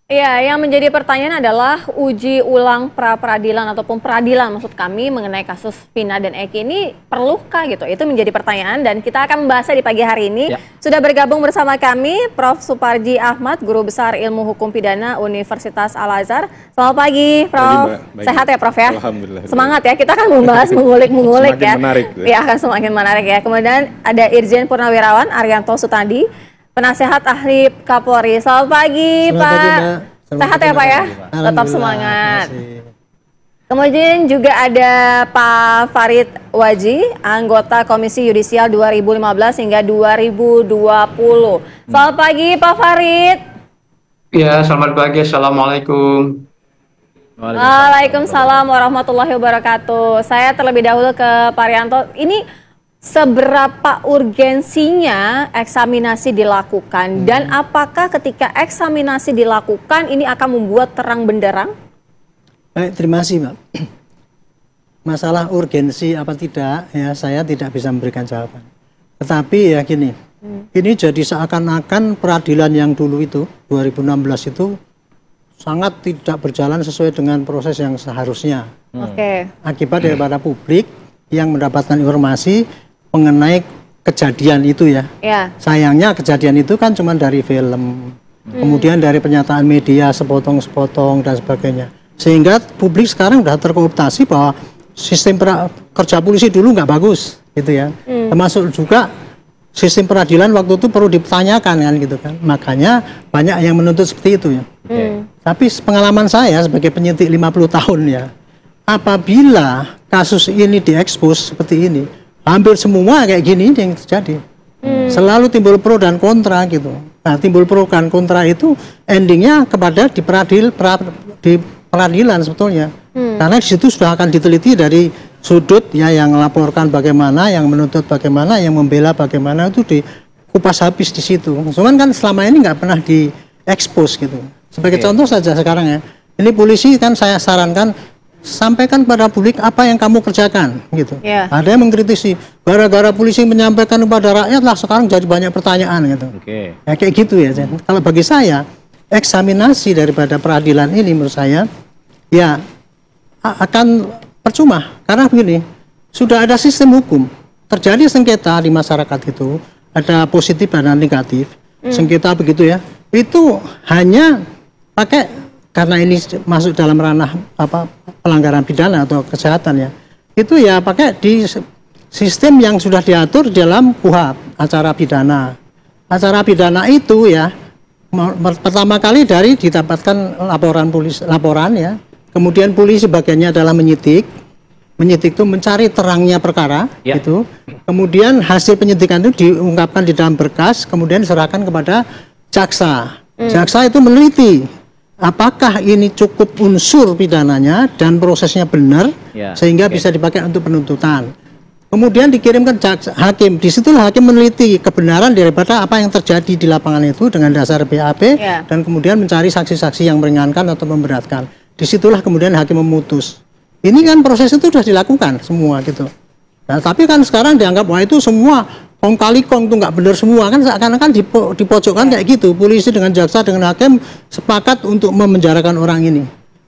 Iya, yang menjadi pertanyaan adalah uji ulang pra-peradilan ataupun peradilan maksud kami mengenai kasus Vina dan Eki ini perlukah gitu? Itu menjadi pertanyaan dan kita akan membahasnya di pagi hari ini. Ya. Sudah bergabung bersama kami Prof. Suparji Ahmad, Guru Besar Ilmu Hukum Pidana Universitas Al-Azhar. Selamat pagi, Prof. Baik. Sehat ya, Prof ya? Alhamdulillah. Semangat ya, kita akan membahas mengulik-mengulik ya. Semakin menarik. Ya, akan semakin menarik ya. Kemudian ada Irjen Purnawirawan Arianto Sutandi, Penasehat Ahli Kapolri. Selamat pagi, Pak. Sehat ya, Pak ya? Tetap semangat. Kemudian juga ada Pak Farid Waji, anggota Komisi Yudisial 2015 hingga 2020. Selamat pagi, Pak Farid. Ya, selamat pagi. Assalamualaikum. Waalaikumsalam warahmatullahi wabarakatuh. Saya terlebih dahulu ke Pak Rianto. Ini seberapa urgensinya eksaminasi dilakukan dan apakah ketika eksaminasi dilakukan ini akan membuat terang benderang? Baik, terima kasih, Mbak. Masalah urgensi apa tidak, ya saya tidak bisa memberikan jawaban. Tetapi ya gini, ini jadi seakan-akan peradilan yang dulu itu, 2016 itu, sangat tidak berjalan sesuai dengan proses yang seharusnya. Oke. Akibat daripada publik yang mendapatkan informasi mengenai kejadian itu ya. Ya. Sayangnya kejadian itu kan cuma dari film, kemudian dari pernyataan media sepotong-sepotong dan sebagainya. Sehingga publik sekarang sudah terkooptasi bahwa sistem kerja polisi dulu nggak bagus, gitu ya. Termasuk juga sistem peradilan waktu itu perlu dipertanyakan kan, gitu kan. Makanya banyak yang menuntut seperti itu ya. Tapi pengalaman saya sebagai penyidik 50 tahun ya, apabila kasus ini diekspos seperti ini, hampir semua kayak gini yang terjadi. Selalu timbul pro dan kontra gitu. Nah, timbul pro dan kontra itu endingnya kepada di peradilan sebetulnya. Karena di situ sudah akan diteliti dari sudut ya, yang melaporkan bagaimana, yang menuntut bagaimana, yang membela bagaimana, itu dikupas habis di situ. Cuman kan selama ini nggak pernah diekspos gitu. Sebagai contoh saja sekarang ya, ini polisi kan saya sarankan sampaikan pada publik apa yang kamu kerjakan gitu. Ada yang mengkritisi gara-gara polisi menyampaikan kepada rakyat lah sekarang jadi banyak pertanyaan gitu. Ya kayak gitu ya. Kalau bagi saya eksaminasi daripada peradilan ini menurut saya ya akan percuma karena begini, sudah ada sistem hukum, terjadi sengketa di masyarakat itu ada positif dan negatif. Sengketa begitu ya, itu hanya pakai karena ini masuk dalam ranah pelanggaran pidana atau kesehatan ya, itu ya pakai di sistem yang sudah diatur dalam KUHP, acara pidana. Acara pidana itu ya pertama kali dari didapatkan laporan ya, kemudian polisi bagiannya adalah menyidik itu mencari terangnya perkara itu, kemudian hasil penyidikan itu diungkapkan di dalam berkas, kemudian diserahkan kepada jaksa. Jaksa itu meneliti apakah ini cukup unsur pidananya dan prosesnya benar sehingga bisa dipakai untuk penuntutan. Kemudian dikirim ke hakim. Disitulah hakim meneliti kebenaran daripada apa yang terjadi di lapangan itu dengan dasar BAP dan kemudian mencari saksi-saksi yang meringankan atau memberatkan. Disitulah kemudian hakim memutus. Ini kan proses itu sudah dilakukan semua gitu. Nah, tapi kan sekarang dianggap wah itu semua kong kali kong itu nggak benar semua kan, seakan-akan dipojokkan kayak gitu. Polisi dengan jaksa dengan hakim sepakat untuk memenjarakan orang ini.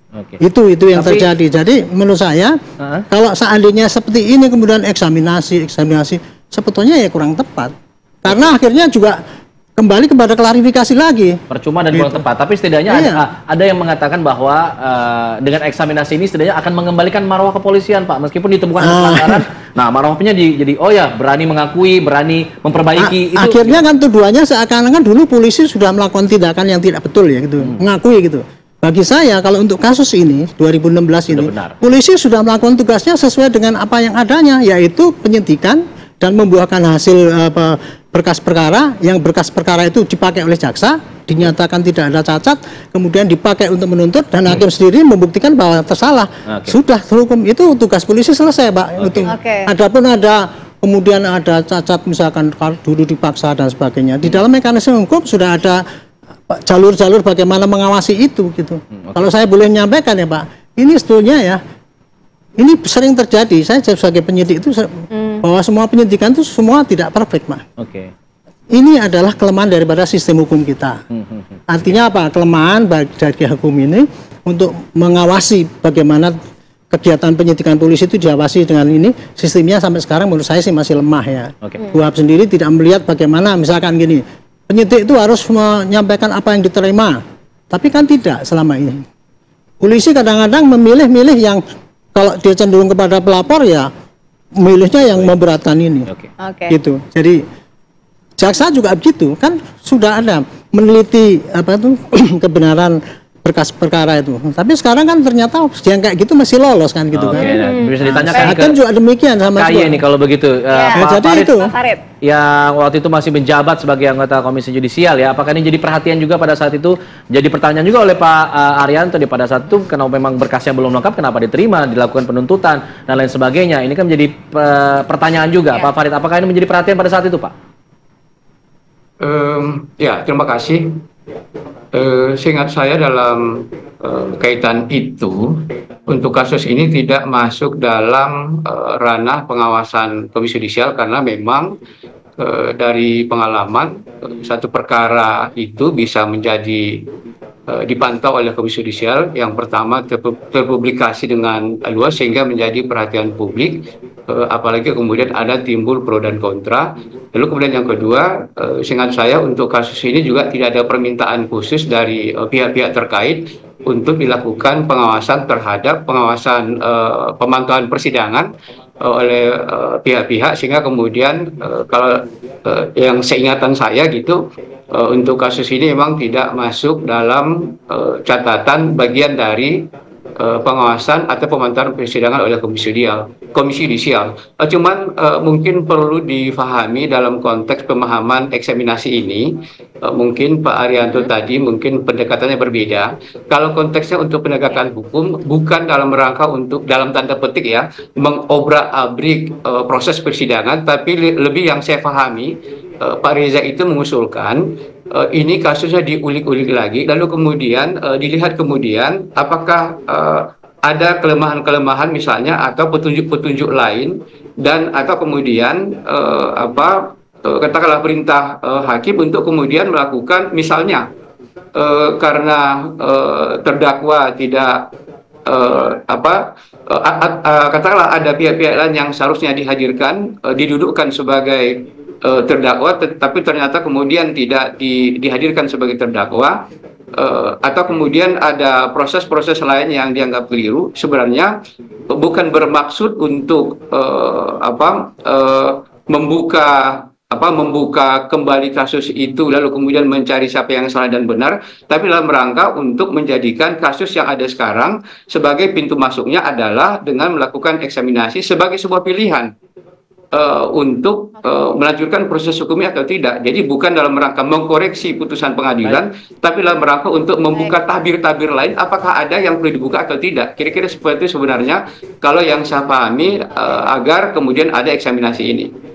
Itu yang terjadi. Jadi menurut saya kalau seandainya seperti ini kemudian eksaminasi sebetulnya ya kurang tepat. Karena akhirnya juga kembali kepada klarifikasi lagi. Percuma dan kurang tepat. Tapi setidaknya ada yang mengatakan bahwa dengan eksaminasi ini setidaknya akan mengembalikan marwah kepolisian, Pak. Meskipun ditemukan pelanggaran, nah marwahnya jadi oh ya berani mengakui, berani memperbaiki. Itu akhirnya kan tuduhannya seakan-akan dulu polisi sudah melakukan tindakan yang tidak betul ya gitu, mengakui gitu. Bagi saya kalau untuk kasus ini 2016 ini polisi sudah melakukan tugasnya sesuai dengan apa yang adanya, yaitu penyidikan dan membuahkan hasil berkas perkara, yang berkas perkara itu dipakai oleh jaksa, dinyatakan tidak ada cacat, kemudian dipakai untuk menuntut dan hakim sendiri membuktikan bahwa tersalah. Sudah terhukum, itu tugas polisi selesai, Pak. Adapun kemudian ada cacat misalkan dulu dipaksa dan sebagainya, di dalam mekanisme hukum sudah ada jalur-jalur bagaimana mengawasi itu gitu. Kalau saya boleh menyampaikan ya Pak, ini sebetulnya ya ini sering terjadi. Saya sebagai penyidik itu bahwa semua penyidikan itu semua tidak perfect Pak. Ini adalah kelemahan daripada sistem hukum kita. artinya apa? Kelemahan dari hukum ini untuk mengawasi bagaimana kegiatan penyidikan polisi itu diawasi dengan ini, sistemnya sampai sekarang menurut saya sih masih lemah ya. Kuhap sendiri tidak melihat bagaimana misalkan gini, penyidik itu harus menyampaikan apa yang diterima, tapi kan tidak selama ini. Polisi kadang-kadang memilih-milih yang kalau dia cenderung kepada pelapor ya milihnya yang memberatkan ini. Gitu. Jadi jaksa juga begitu, kan sudah ada meneliti apa itu kebenaran berkas perkara itu. Tapi sekarang kan ternyata yang kayak gitu masih lolos kan gitu kan. Bisa ditanyakan Hakim juga demikian sama Kaye nih kalau begitu. Pak jadi Farid, itu yang waktu itu masih menjabat sebagai anggota Komisi Yudisial ya, apakah ini jadi perhatian juga pada saat itu, jadi pertanyaan juga oleh Pak Arianto di pada saat itu, kenapa memang berkasnya belum lengkap, kenapa diterima, dilakukan penuntutan dan lain sebagainya. Ini kan menjadi pertanyaan juga, Pak Farid, apakah ini menjadi perhatian pada saat itu, Pak? Ya, terima kasih. Seingat saya dalam kaitan itu, untuk kasus ini tidak masuk dalam ranah pengawasan Komisi Yudisial karena memang dari pengalaman satu perkara itu bisa menjadi dipantau oleh Komisi Yudisial. Yang pertama terpublikasi dengan luas sehingga menjadi perhatian publik, apalagi kemudian ada timbul pro dan kontra. Lalu kemudian yang kedua, seingat saya untuk kasus ini juga tidak ada permintaan khusus dari pihak-pihak terkait untuk dilakukan pengawasan terhadap pemantauan persidangan oleh pihak-pihak, sehingga kemudian kalau yang seingatan saya gitu, untuk kasus ini memang tidak masuk dalam catatan bagian dari pengawasan atau pemantauan persidangan oleh Komisi Yudisial. Cuman mungkin perlu difahami dalam konteks pemahaman eksaminasi ini, mungkin Pak Arianto tadi mungkin pendekatannya berbeda. Kalau konteksnya untuk penegakan hukum bukan dalam rangka untuk dalam tanda petik ya mengobrak-abrik proses persidangan, tapi lebih yang saya pahami Pak Reza itu mengusulkan ini kasusnya diulik-ulik lagi, lalu kemudian dilihat kemudian apakah ada kelemahan-kelemahan misalnya atau petunjuk-petunjuk lain, dan atau kemudian katakanlah perintah hakim untuk kemudian melakukan misalnya karena terdakwa tidak katakanlah ada pihak-pihak lain yang seharusnya dihadirkan, didudukkan sebagai terdakwa, tapi ternyata kemudian tidak dihadirkan sebagai terdakwa, atau kemudian ada proses-proses lain yang dianggap keliru. Sebenarnya bukan bermaksud untuk membuka kembali kasus itu lalu kemudian mencari siapa yang salah dan benar, tapi dalam rangka untuk menjadikan kasus yang ada sekarang sebagai pintu masuknya adalah dengan melakukan eksaminasi sebagai sebuah pilihan untuk melanjutkan proses hukumnya atau tidak. Jadi bukan dalam rangka mengkoreksi putusan pengadilan, tapi dalam rangka untuk membuka tabir-tabir lain, apakah ada yang perlu dibuka atau tidak. Kira-kira seperti itu sebenarnya kalau yang saya pahami, agar kemudian ada eksaminasi ini.